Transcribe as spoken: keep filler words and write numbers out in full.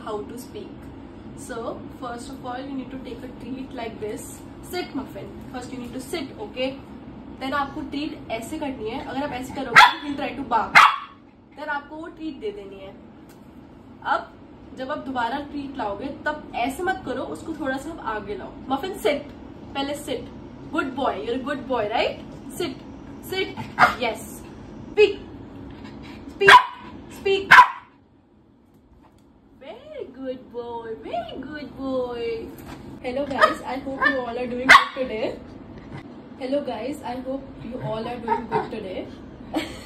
how to speak. So first of all, you need to take a treat like this. Sit muffin. First you need to sit, okay? Then आपको treat ऐसे करनी है. अगर आप ऐसे करोगे, he'll try to bark. Then आपको वो treat दे देनी है. अब जब आप दोबारा ट्रीट लाओगे तब ऐसे मत करो, उसको थोड़ा सा आप आगे लाओ. Muffin sit. पहले sit. Good boy. Your good boy, right? Sit. Sit. Yes. Speak. Speak. Speak. Very good boy. Very good boy. Hello guys, I hope you all are doing good today. Hello guys, I hope you all are doing good today.